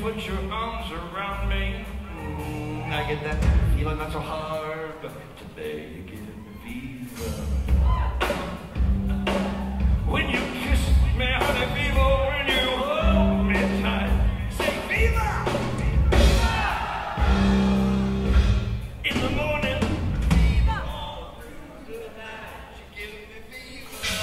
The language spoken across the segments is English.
put your arms around me. I get that feeling not so hard, but today you give me fever. When you kiss me, honey, fever. When you hold me tight, say fever. In the morning, fever. All through the night, you give me fever.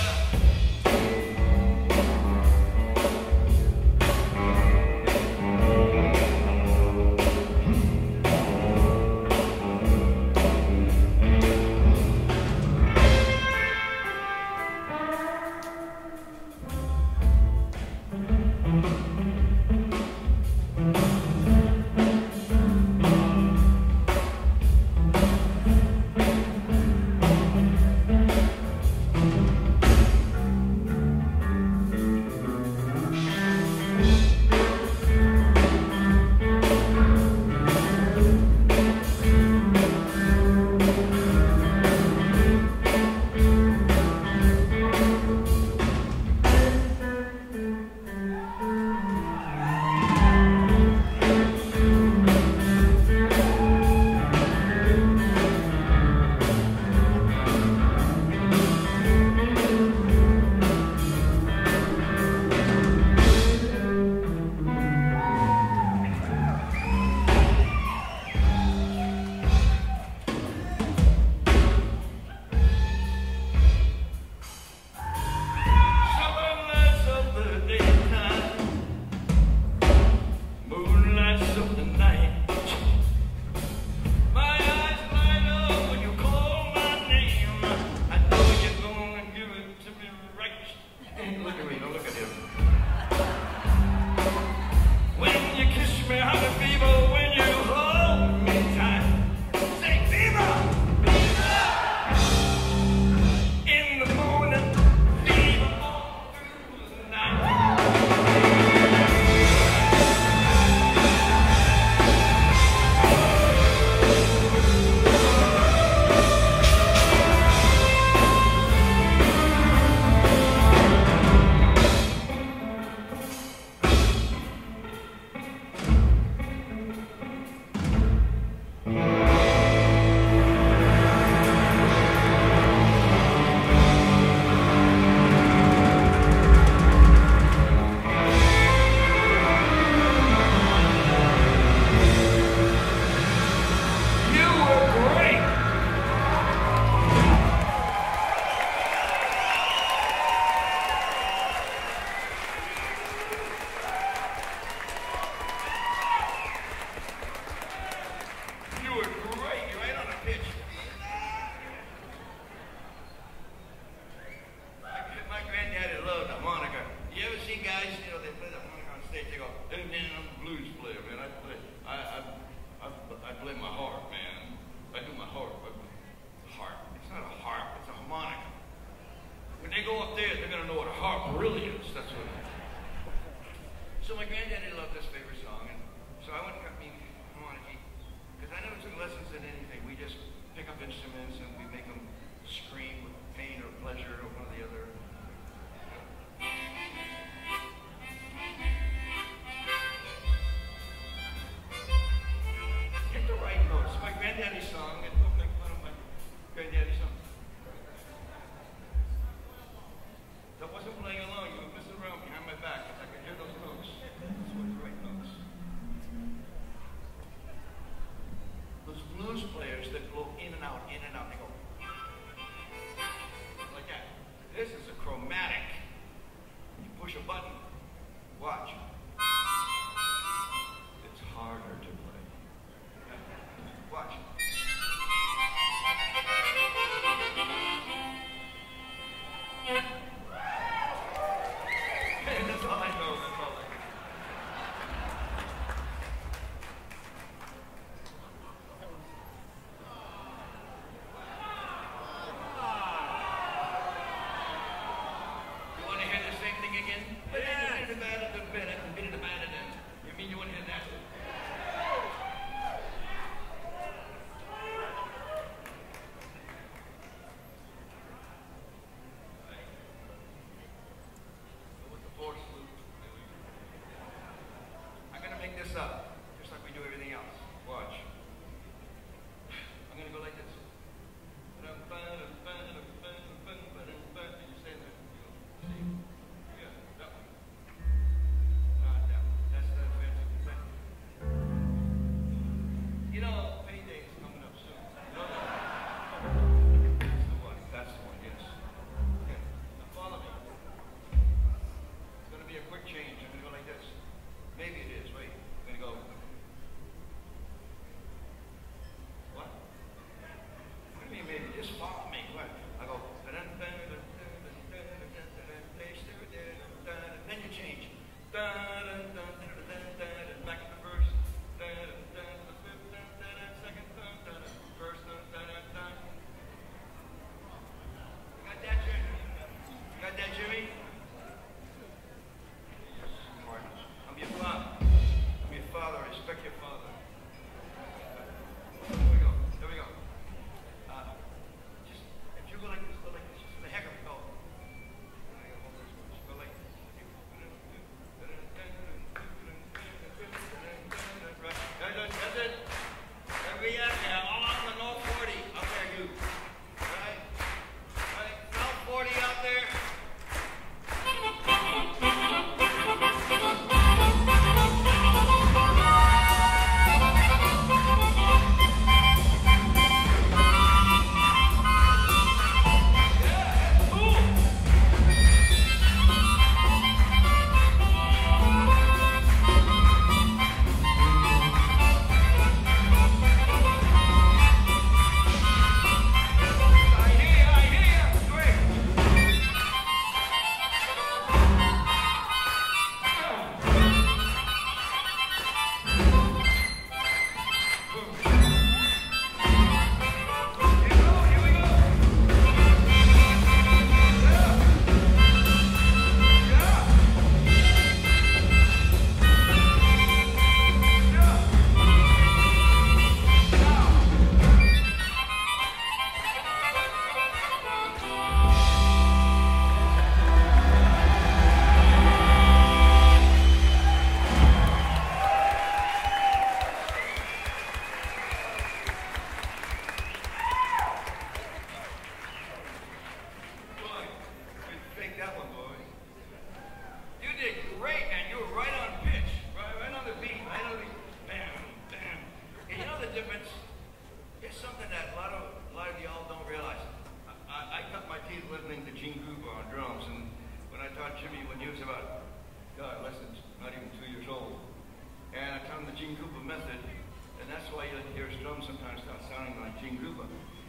on the Gene Krupa method, and that's why you hear his drums sometimes start sounding like Gene Krupa.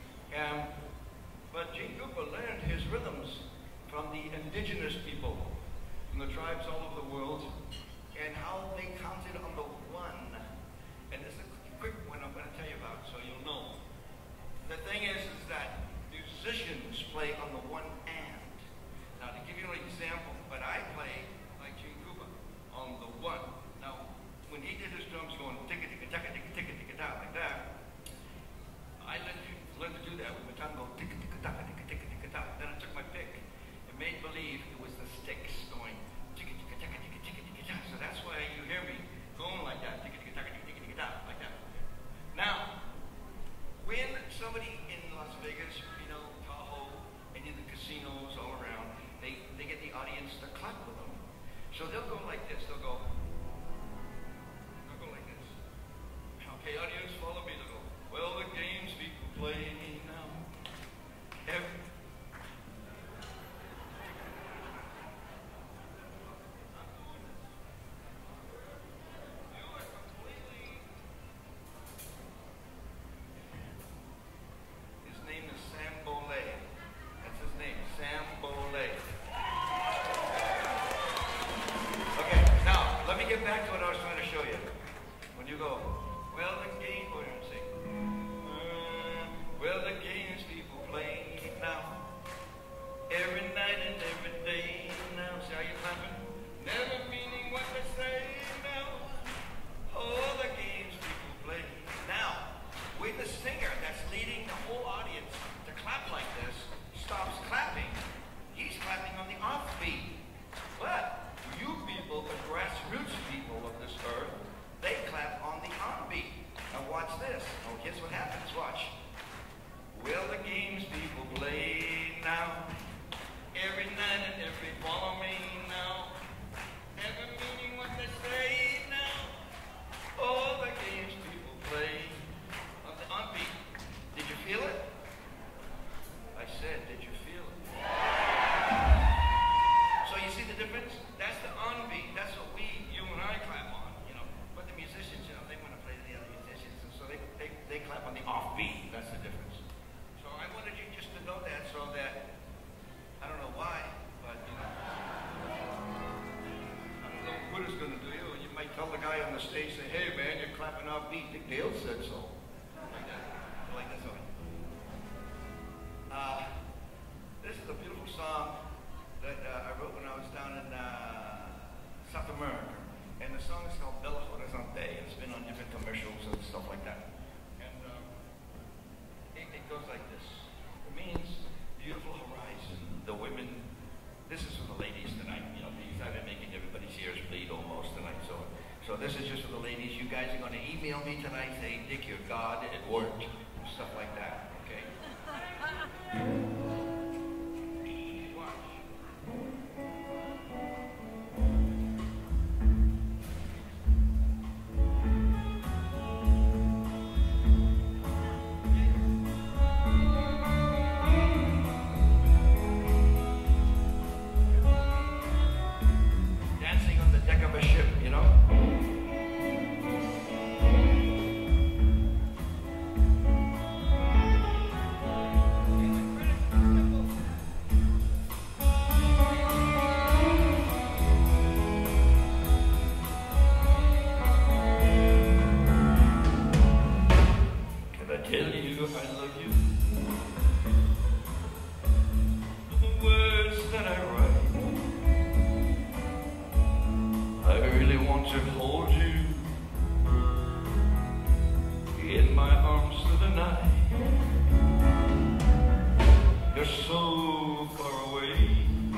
But Gene Krupa learned his rhythms from the indigenous people, from the tribes all over the world, and how they counted on the one. And this is a quick one I'm going to tell you about, so you'll know. The thing is that musicians play on the one hand. Now, to give you an example, but I play like Gene Krupa on the one. Now, when he did his drums going ticka-ticka-ticka-ticka-ticka-ticka-da like that, I learned to do that with my tongue going ticka-ticka-ticka-ticka-ticka-ticka-da. Then I took my pick and made believe it was the sticks going ticka-ticka-ticka-ticka-ticka-ticka-da. So that's why you hear me going like that, ticka-ticka-ticka-ticka-ticka-da, like that. Now, when somebody in Las Vegas, Reno, Tahoe, and in the casinos all around, they get the audience to clap with them. So they'll go like this. They'll go like this. Okay, audience, follow me. They'll go, well, the games people play now. Stage say, hey man, you're clapping off beat. Dick Dale said so. Like that. Like that song. This is a beautiful song that I wrote when I was down in South America. And the song is called Belo Horizonte. It's been on different commercials and stuff like that. And it goes like this. It means beautiful horizon. The women, this is for the ladies tonight, you know, because I've been making everybody's ears bleed almost tonight. So this is just for the ladies. You guys are going to email me tonight saying, Dick, you're God, it worked, stuff like that, okay? Dancing on the deck of a ship, you know? To hold you in my arms through the night. You're so far away.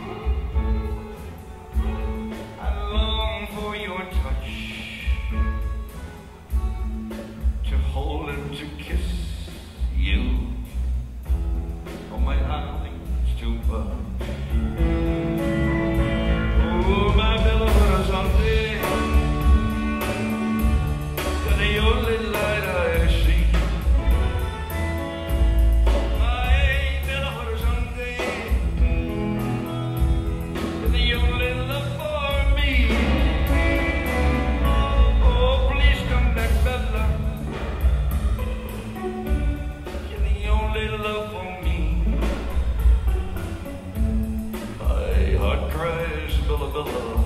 I long for your touch, to hold and to kiss you. Oh, my eyes too much. Oh, my Belo Horizonte. cries, Bella Bella,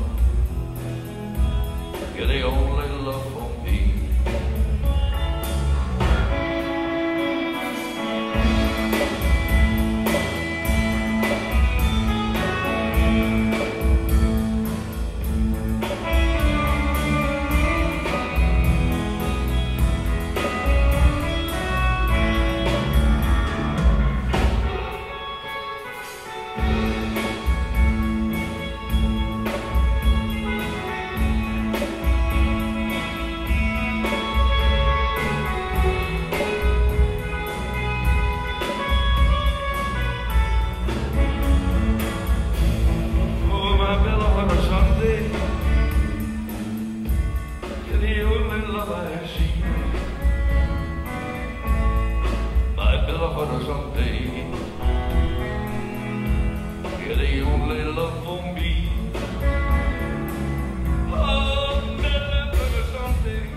you're the only love for me. You're the only love for me. Oh, Bella, Bella, someday.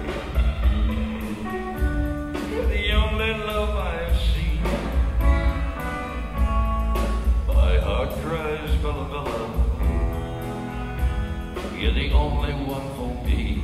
You're the only love I have seen. My heart cries, Bella, Bella, you're the only one for me.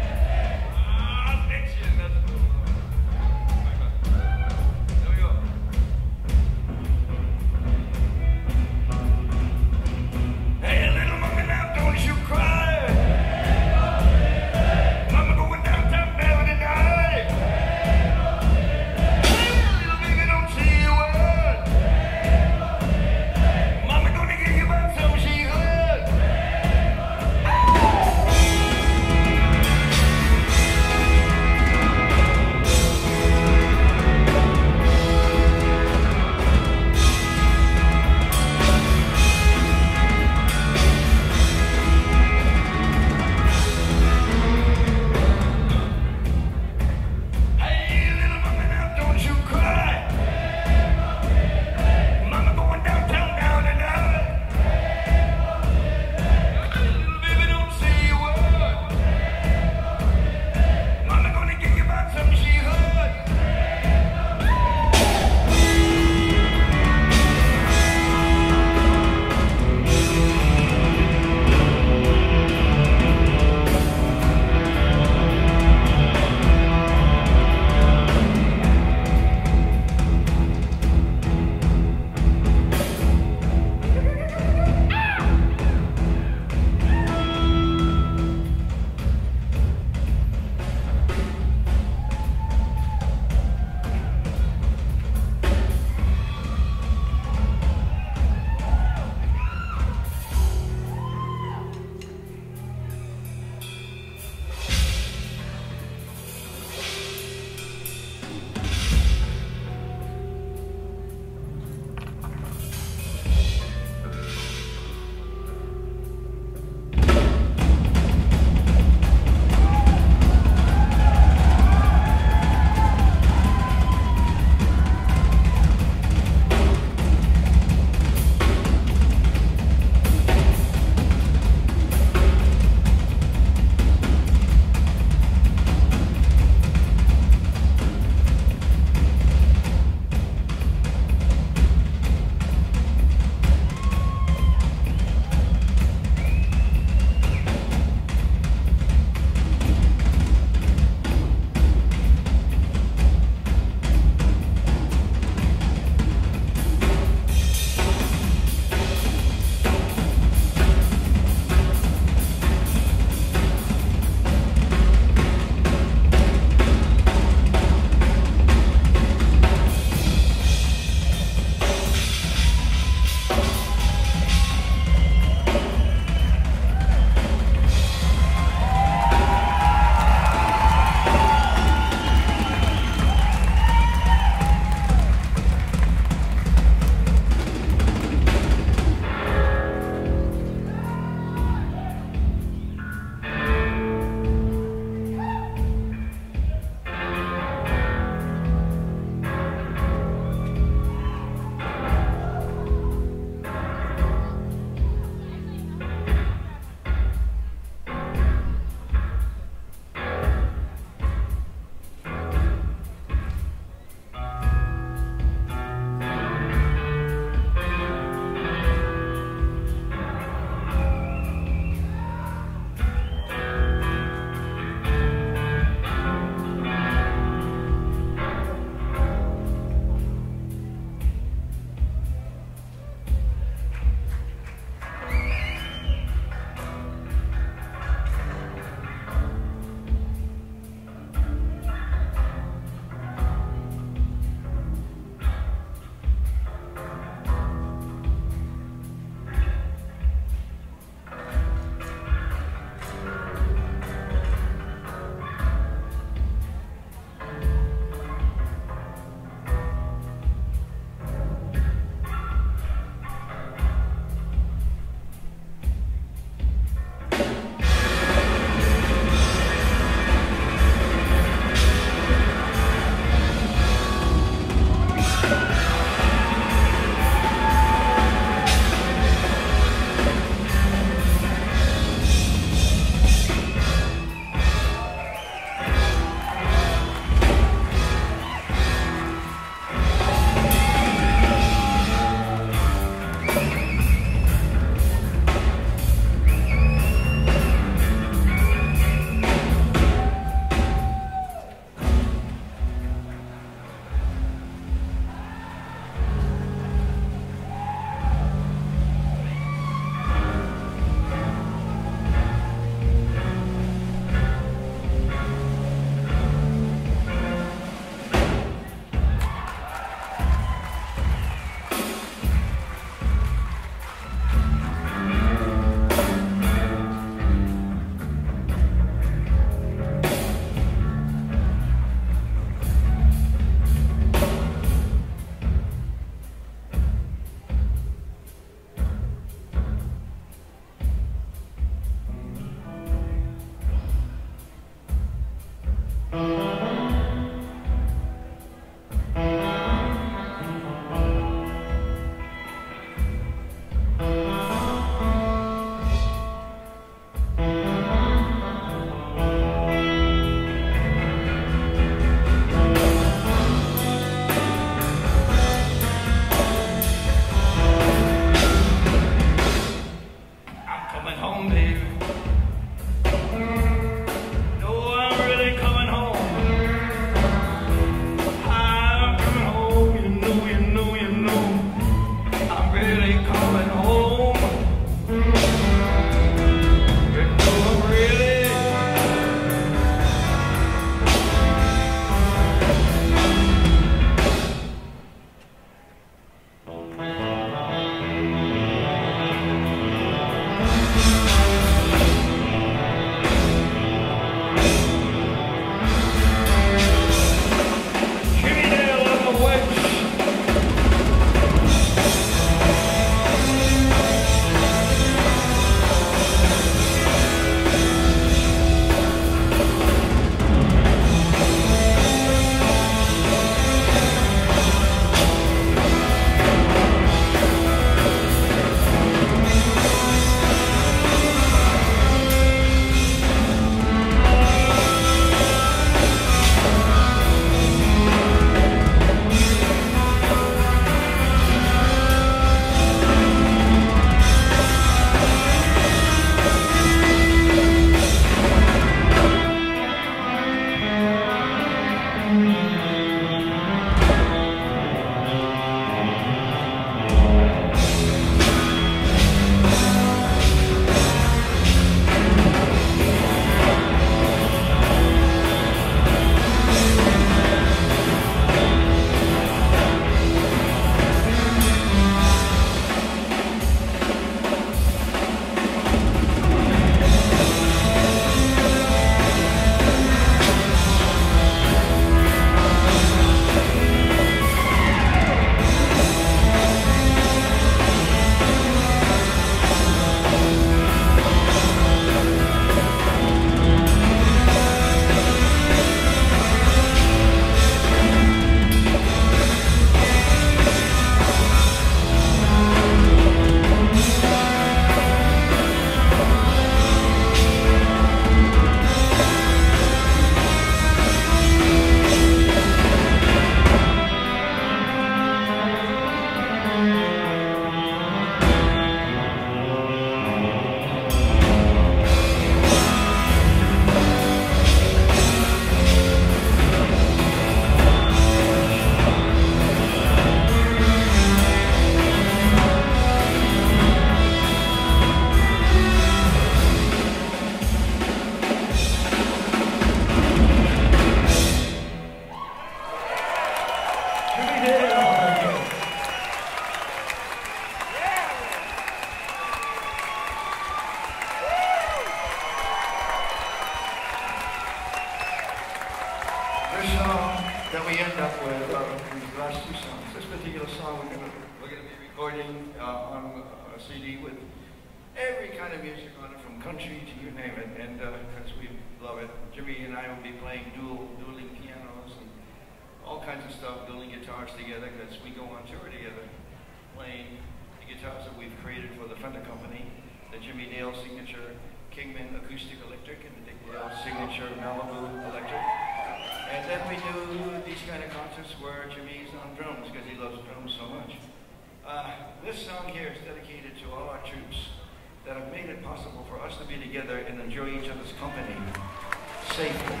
that we end up with these last two songs. This particular song we're gonna be recording on a CD with every kind of music on it, from country to you name it, and because we love it. Jimmy and I will be playing dueling pianos and all kinds of stuff, building guitars together, because we go on tour together, playing the guitars that we've created for the Fender Company, the Jimmy Dale signature Kingman Acoustic Electric and the Dick Dale signature Malibu Electric. And then we do these kind of concerts where Jimmy's on drums because he loves drums so much. This song here is dedicated to all our troops that have made it possible for us to be together and enjoy each other's company safely.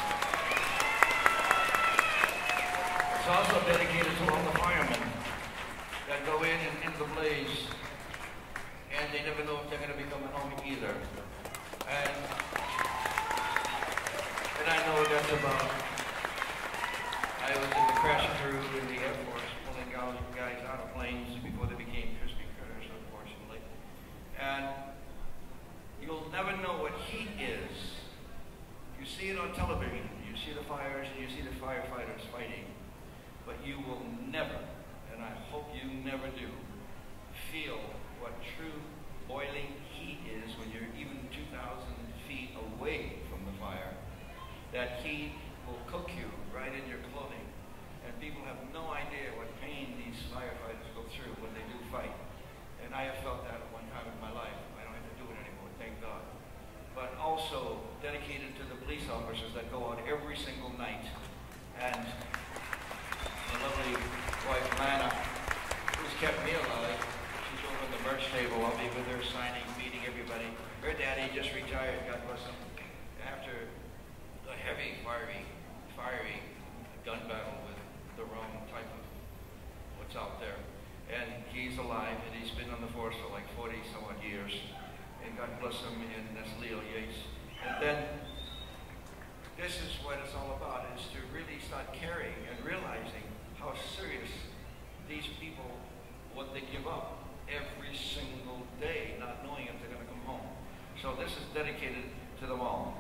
It's also dedicated to all the firemen that go in and into the blaze and they never know if they're going to be coming home either. And I know that's about, I was in the crash crew in the Air Force, pulling guys out of planes before they became crispy critters, unfortunately. And you'll never know what heat is. You see it on television, you see the fires and you see the firefighters fighting, but you will never, and I hope you never do, feel what true boiling heat is when you're even 2,000 feet away from the fire. That heat will cook you right in your clothing. And people have no idea what pain these firefighters go through when they do fight. And I have felt that at one time in my life. I don't have to do it anymore, thank God. But also dedicated to the police officers that go out every single night. And the lovely wife, Lana, who's kept me alive. She's over at the merch table. I'll be with her signing, meeting everybody. Her daddy just retired, God bless him, after a heavy, fiery gun battle with the wrong type of what's out there. And he's alive, and he's been on the force for like 40 some odd years. And God bless him, and that's Leo Yates. And then, this is what it's all about, is to really start caring and realizing how serious these people, what they give up every single day, not knowing if they're going to come home. So this is dedicated to them all.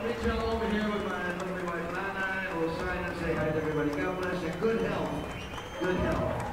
reach out over here with my lovely wife Lana, and we'll sign and say hi to everybody. God bless and good health. Good health.